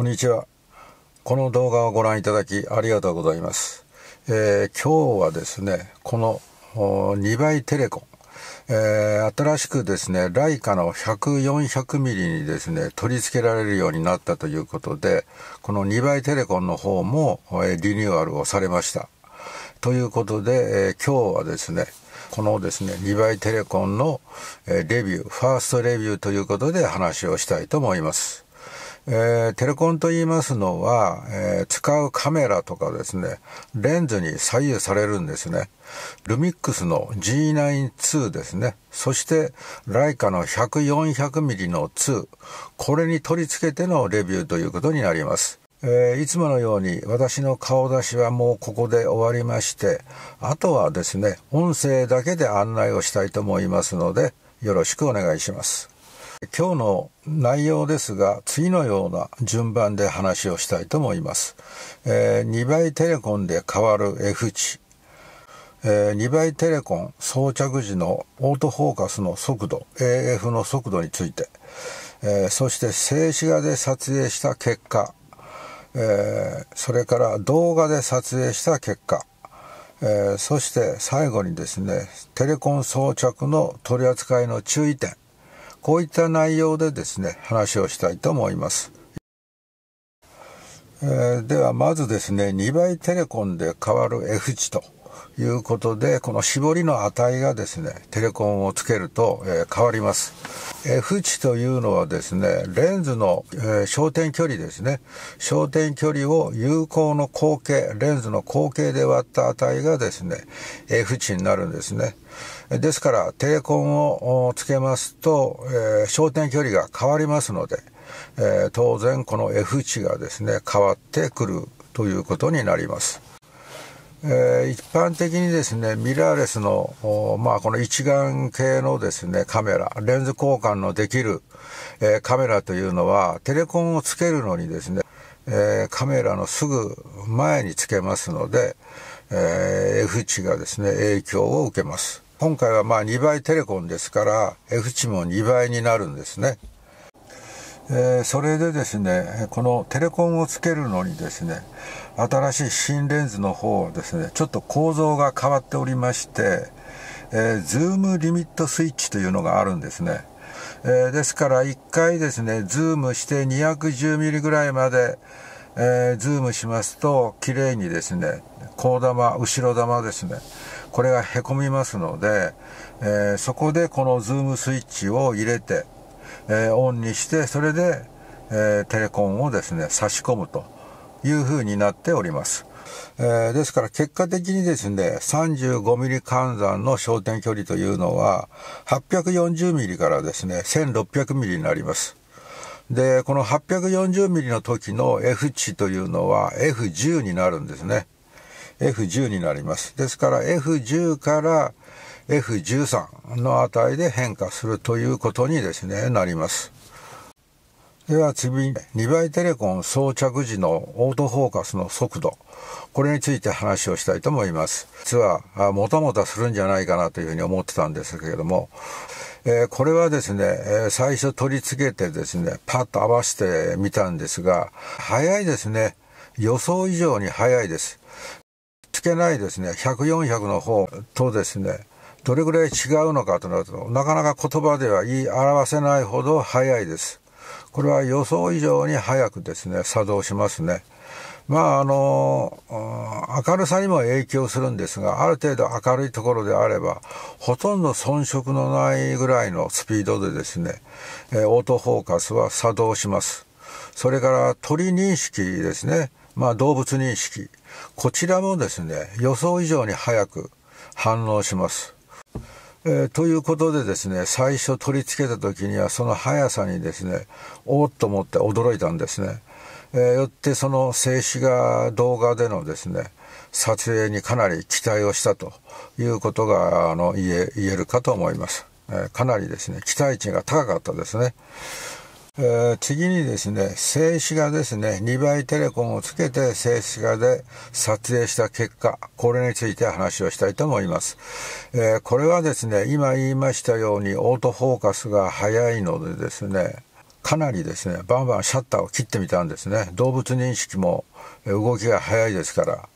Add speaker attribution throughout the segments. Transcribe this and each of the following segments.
Speaker 1: んにちは。この動画をご覧いただきありがとうございます。今日はですね、この2倍テレコン、新しくですね、ライカの100、400ミリにですね、取り付けられるようになったということで、この2倍テレコンの方もリニューアルをされました。ということで、今日はですね、このですね、2倍テレコンのレビュー、ファーストレビューということで話をしたいと思います。テレコンと言いますのは、使うカメラとかですね、レンズに左右されるんですね。ルミックスの G9-2 ですね。そしてライカの100、400ミリの2。これに取り付けてのレビューということになります。いつものように私の顔出しはもうここで終わりまして、あとはですね、音声だけで案内をしたいと思いますので、よろしくお願いします。今日の内容ですが、次のような順番で話をしたいと思います。2倍テレコンで変わる F 値、2倍テレコン装着時のオートフォーカスの速度 AF の速度について、そして静止画で撮影した結果、それから動画で撮影した結果、そして最後にですね、テレコン装着の取り扱いの注意点、こういった内容でですね、話をしたいと思います。ではまずですね、2倍テレコンで変わる F 値ということで、この絞りの値がですね、テレコンをつけると、変わります。F 値というのはですね、レンズの、焦点距離ですね。焦点距離を有効の口径、レンズの口径で割った値がですね、F 値になるんですね。ですからテレコンをつけますと、焦点距離が変わりますので、当然この F 値がですね変わってくるということになります。一般的にですね、ミラーレスの、この一眼系のですねカメラ、レンズ交換のできる、カメラというのはテレコンをつけるのにですね、カメラのすぐ前につけますので、F 値がですね影響を受けます。今回は2倍テレコンですから F 値も2倍になるんですね。それでですね、このテレコンをつけるのにですね、新しい新レンズの方はですね、ちょっと構造が変わっておりまして、ズームリミットスイッチというのがあるんですね。ですから1回ですね、ズームして210ミリぐらいまで、ズームしますと、綺麗にですね、後玉、後ろ玉ですね、これがへこみますので、そこでこのズームスイッチを入れて、オンにして、それで、テレコンをですね差し込むという風になっております。ですから結果的にですね、35ミリ換算の焦点距離というのは840ミリからですね1600ミリになります。で、この840ミリの時の F 値というのは F10 になるんですね。F10 になります。ですから F10 から F13 の値で変化するということにですね、なります。では次に2倍テレコン装着時のオートフォーカスの速度、これについて話をしたいと思います。実はもたもたするんじゃないかなというふうに思ってたんですけれども、これはですね、最初取り付けてですね、パッと合わせてみたんですが、早いですね。予想以上に早いです。つけないですね、100、400の方とですね、どれぐらい違うのかとなると、なかなか言葉では言い表せないほど早いです。これは予想以上に早くですね、作動しますね。明るさにも影響するんですが、ある程度明るいところであれば、ほとんど遜色のないぐらいのスピードでですね、オートフォーカスは作動します。それから鳥認識ですね、動物認識、こちらもですね、予想以上に早く反応します。ということでですね、最初取り付けた時にはその速さにですね、おーっと思って驚いたんですね。よってその静止画動画でのですね、撮影にかなり期待をしたということが言えるかと思います。かなりですね、期待値が高かったですね。次にですね、静止画ですね、2倍テレコンをつけて静止画で撮影した結果、これについて話をしたいと思います。これはですね、今言いましたようにオートフォーカスが早いのでですね、 かなりですね、バンバンシャッターを切ってみたんですね。動物認識も動きが早いですから。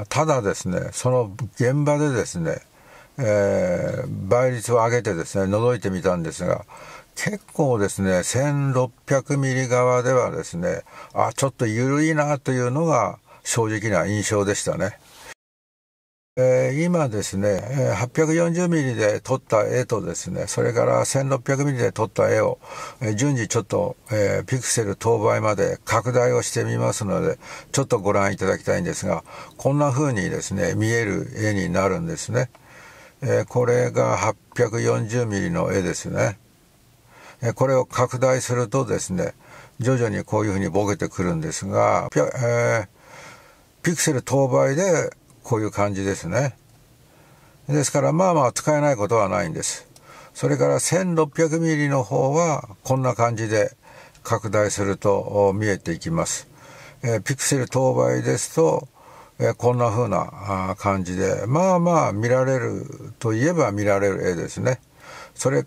Speaker 1: ただですね、その現場でですね、倍率を上げてですね、覗いてみたんですが、結構ですね、1600ミリ側ではですね、ちょっと緩いなというのが正直な印象でしたね。今ですね、840ミリで撮った絵とですね、それから1600ミリで撮った絵を、順次ちょっと、ピクセル等倍まで拡大をしてみますので、ちょっとご覧いただきたいんですが、こんな風にですね、見える絵になるんですね。これが840ミリの絵ですね。これを拡大するとですね、徐々にこういう風にボケてくるんですが、ピクセル等倍でこういう感じですね。ですからまあまあ使えないことはないんです。それから1600ミリの方はこんな感じで拡大すると見えていきます。ピクセル等倍ですと、こんな風な感じでまあまあ見られるといえば見られる絵ですね。それ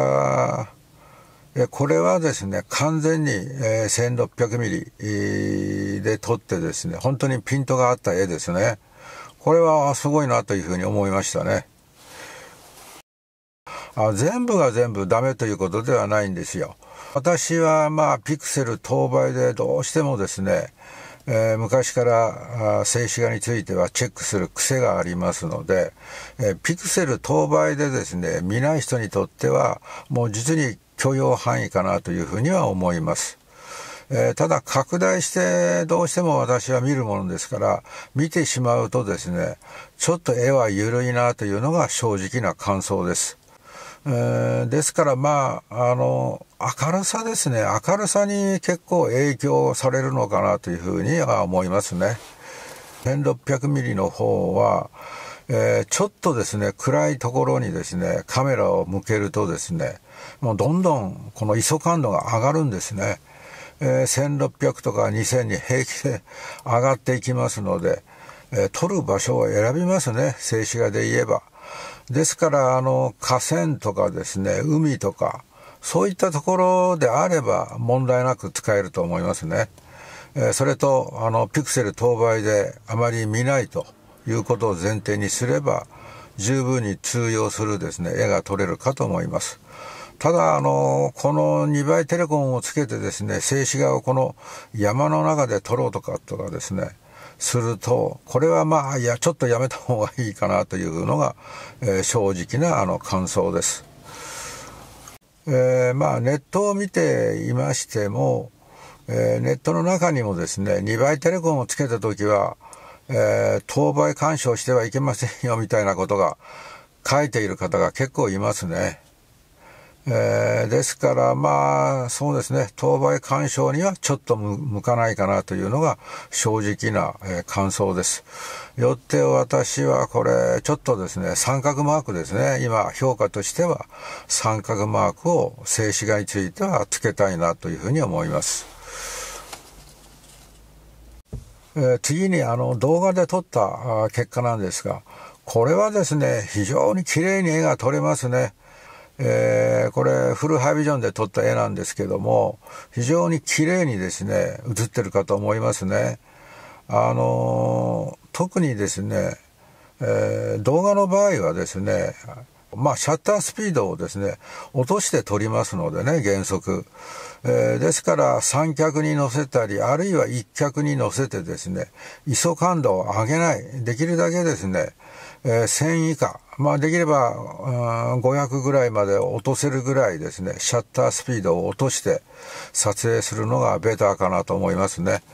Speaker 1: からこれはですね、完全に1600ミリで撮ってですね、本当にピントがあった絵ですね。これはすごいなというふうに思いましたね。全部が全部ダメということではないんですよ。私はピクセル等倍でどうしてもですね、昔から静止画についてはチェックする癖がありますので、ピクセル等倍でですね、見ない人にとってはもう実に許容範囲かなというふうには思います。ただ拡大してどうしても私は見るものですから見てしまうとですね、ちょっと絵は緩いなというのが正直な感想です。ですから明るさですね、明るさに結構影響されるのかなというふうには思いますね。1600ミリの方は、ちょっとですね暗いところにですねカメラを向けるとですね、もうどんどんこの ISO 感度が上がるんですね。1600とか2000に平気で上がっていきますので、撮る場所を選びますね、静止画で言えば。ですから河川とかですね、海とかそういったところであれば問題なく使えると思いますね。それとピクセル等倍であまり見ないということを前提にすれば十分に通用するですね絵が撮れるかと思います。ただこの2倍テレコンをつけてですね、静止画をこの山の中で撮ろうとかですねすると、これはちょっとやめた方がいいかなというのが、正直な感想です。ネットを見ていましても、ネットの中にもですね2倍テレコンをつけた時は、等倍干渉してはいけませんよみたいなことが書いている方が結構いますね。ですからそうですね、等倍干渉にはちょっと向かないかなというのが正直な、感想です。よって私はこれちょっとですね三角マークですね、今評価としては三角マークを静止画についてはつけたいなというふうに思います。次に動画で撮った結果なんですが、これはですね非常に綺麗に絵が撮れますね。これフルハイビジョンで撮った絵なんですけども、非常に綺麗にですね写ってるかと思いますね。特にですね、動画の場合はですね、シャッタースピードをですね落として撮りますのでね、原則、ですから三脚に乗せたりあるいは一脚に乗せてですね ISO 感度を上げない、できるだけですね、1000以下、できれば500ぐらいまで落とせるぐらいですね、シャッタースピードを落として撮影するのがベターかなと思いますね。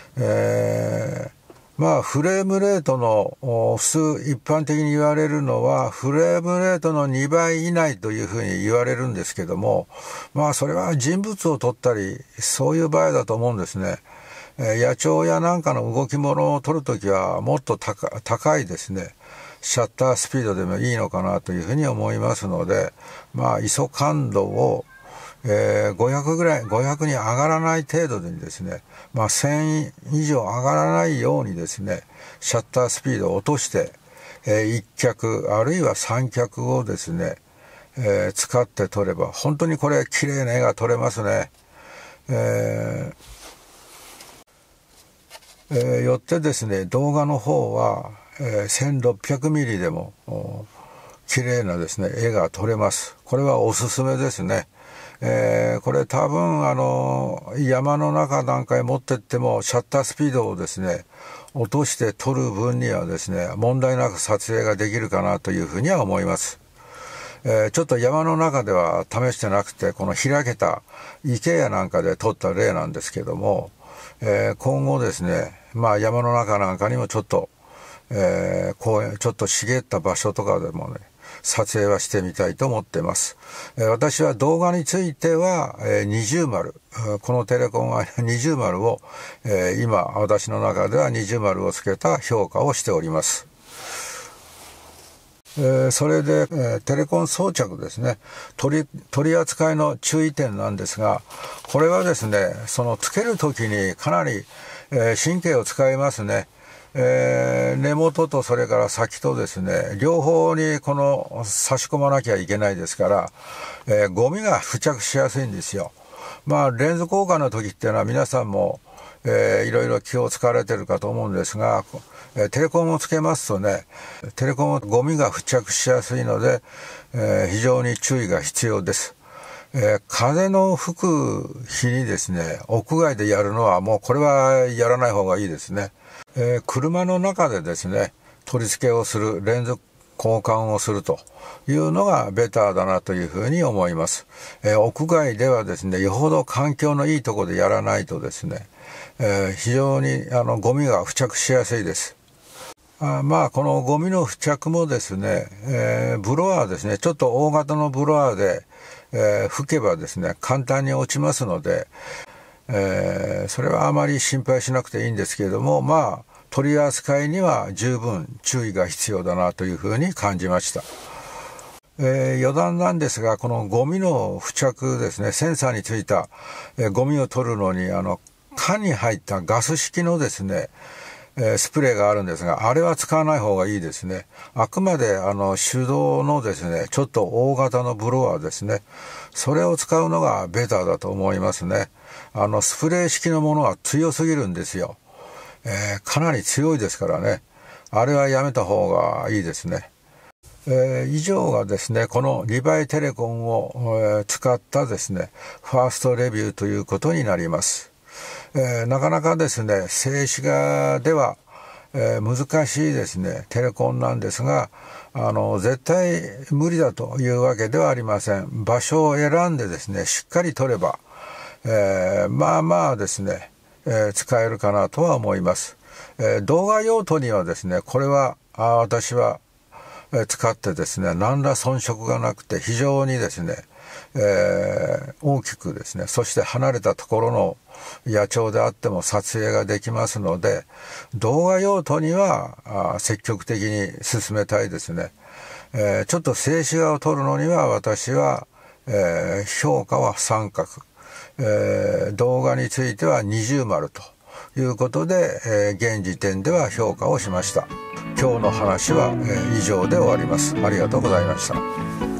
Speaker 1: フレームレートの普通一般的に言われるのはフレームレートの2倍以内というふうに言われるんですけども、それは人物を撮ったりそういう場合だと思うんですね。野鳥やなんかの動き物を撮るときはもっと高いですねシャッタースピードでもいいのかなというふうに思いますので、ISO 感度を500ぐらい、500に上がらない程度にですね、1000以上上がらないようにですね、シャッタースピードを落として、1脚あるいは3脚をですね、 使って撮れば本当にこれ綺麗な絵が撮れますね。よってですね、動画の方は、1600ミリでも綺麗なですね絵が撮れます。これはおすすめですね。これ多分山の中なんかへ持ってってもシャッタースピードをですね落として撮る分にはですね問題なく撮影ができるかなというふうには思います。ちょっと山の中では試してなくて、この開けた池やなんかで撮った例なんですけども、今後ですね、山の中なんかにもちょっと、公園、ちょっと茂った場所とかでもね、撮影はしてみたいと思っています。私は動画については、二重丸、このテレコンは二重丸を、今私の中では二重丸をつけた評価をしております。それで、テレコン装着ですね、取り扱いの注意点なんですが、これはですね、そのつけるときにかなり、神経を使いますね。根元とそれから先とですね、両方にこの差し込まなきゃいけないですから、ゴミが付着しやすいんですよ。レンズ交換の時っていうのは皆さんもいろいろ気を使われてるかと思うんですが、テレコンをつけますとね、テレコンはゴミが付着しやすいので、非常に注意が必要です。風の吹く日にですね、屋外でやるのはもうこれはやらない方がいいですね。車の中でですね、取り付けをする、レンズ交換をするというのがベターだなというふうに思います。屋外ではですね、よほど環境のいいところでやらないとですね、非常にゴミが付着しやすいです。このゴミの付着もですね、ブロワーですね、ちょっと大型のブロワーで、拭けばですね、簡単に落ちますので、それはあまり心配しなくていいんですけれども、取り扱いには十分注意が必要だなというふうに感じました。余談なんですが、このゴミの付着ですね、センサーについた、ゴミを取るのに缶に入ったガス式のですね、スプレーがあるんですが、あれは使わない方がいいですね。あくまで手動のですね、ちょっと大型のブロワーですね、それを使うのがベターだと思いますね。スプレー式のものは強すぎるんですよ。かなり強いですからね、あれはやめた方がいいですね。以上がですね、このリバイテレコンを、使ったですね、ファーストレビューということになります。なかなかですね、静止画では、難しいですね、テレコンなんですが、絶対無理だというわけではありません。場所を選んでですね、しっかり撮れば、ですね、使えるかなとは思います。動画用途にはですね、これは私は使ってですね、何ら遜色がなくて非常にですね、大きくですね、そして離れたところの野鳥であっても撮影ができますので、動画用途には積極的に進めたいですね。ちょっと静止画を撮るのには私は、評価は三角、動画については二重丸ということで、現時点では評価をしました。今日の話は、以上で終わります。ありがとうございました。